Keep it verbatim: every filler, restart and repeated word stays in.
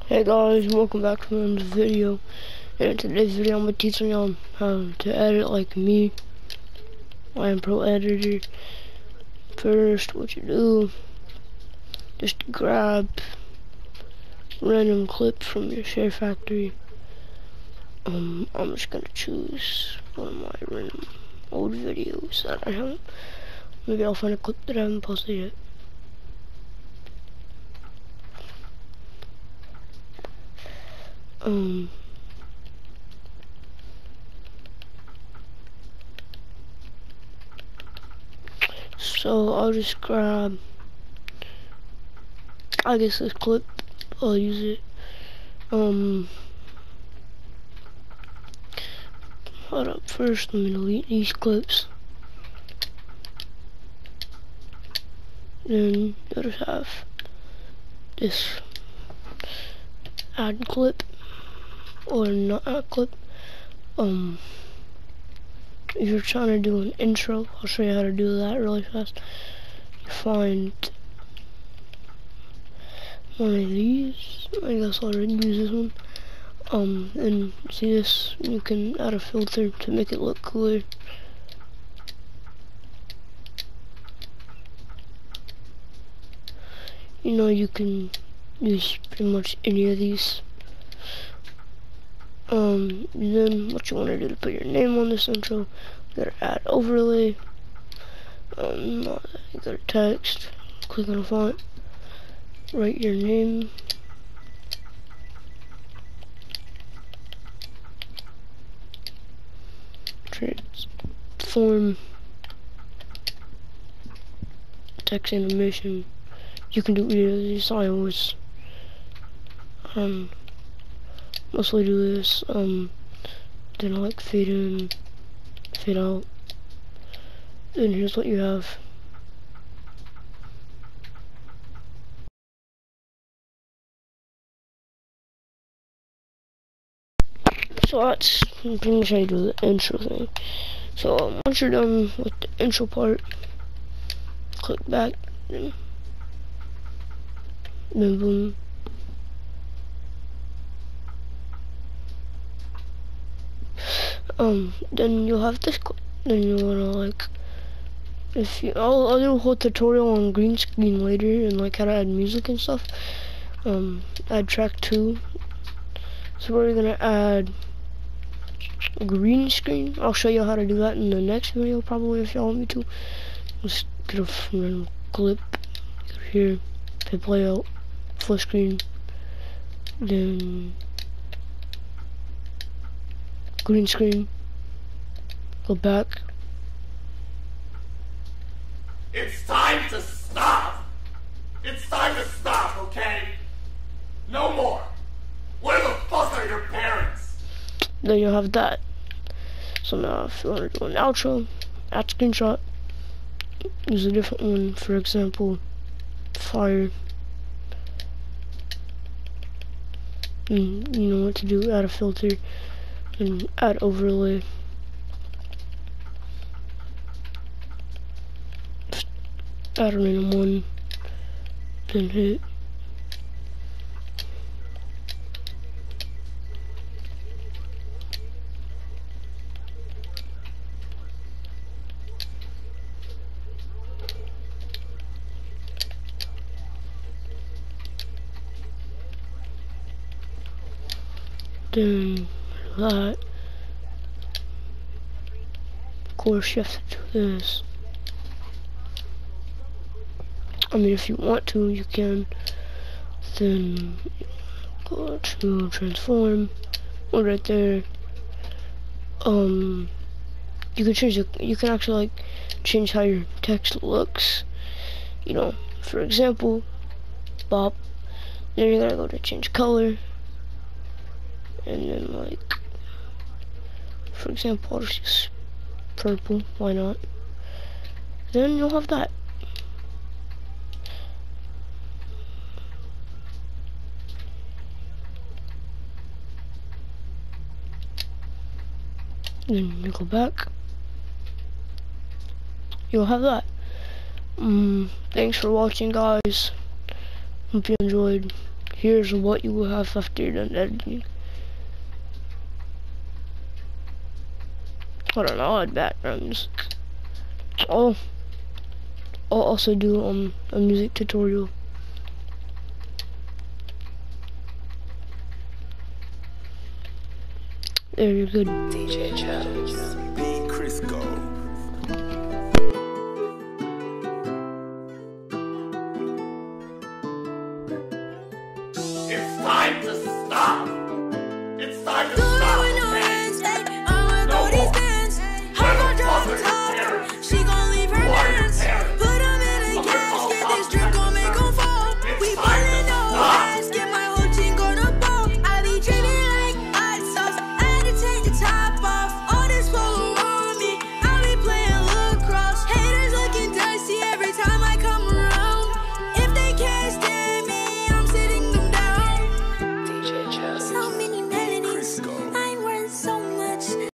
Hey guys, welcome back to another video. And in today's video I'm gonna teach y'all how to edit like me. I am pro editor. First, what you do, just grab random clip from your SHAREfactory. Um, I'm just gonna choose one of my random old videos that I haven't. Maybe I'll find a clip that I haven't posted yet. Um, so I'll just grab, I guess this clip, I'll use it. Um, hold up, first let me delete these clips. Then you'll just have this add clip. Or not a clip. Um, if you're trying to do an intro, I'll show you how to do that really fast. You find one of these. I guess I'll already use this one. Um, and see this? You can add a filter to make it look cooler. You know, you can use pretty much any of these. Um, then what you want to do to put your name on this intro, you gotta add overlay. Um, you go to text, click on the font, write your name. Transform text animation. You can do either of these. I always um mostly do this, um, then I like fade in, fade out, and here's what you have. So that's pretty much how you do the intro thing. So um, once you're done with the intro part, click back, and then boom. Um, then you'll have this, then you'll wanna like, if you, I'll, I'll do a whole tutorial on green screen later and like how to add music and stuff. Um, add track two. So we're gonna add a green screen. I'll show you how to do that in the next video probably if y'all want me to. Just get a random clip, go here, hit play out, full screen, then green screen, go back. It's time to stop! It's time to stop, okay? No more! Where the fuck are your parents? Then you'll have that. So now if you want to do an outro, add screenshot, use a different one, for example, fire. And you know what to do, add a filter. And add overlay. Just add a random one, then hit. Then that. Of course you have to do this. I mean, if you want to, you can. Then go to transform. Or right there. Um, you can change. The, you can actually like change how your text looks. You know, for example, Bob. Then you're gonna go to change color. And then like, for example, I'll just use purple, why not? Then you'll have that. Then you go back. You'll have that. Um, thanks for watching, guys. Hope you enjoyed. here's what you will have after you're done editing. Hold on, I'll add background music. I'll, I'll also do um a music tutorial. There, you're good. D J Jones. B. Crisco. It's time to stop!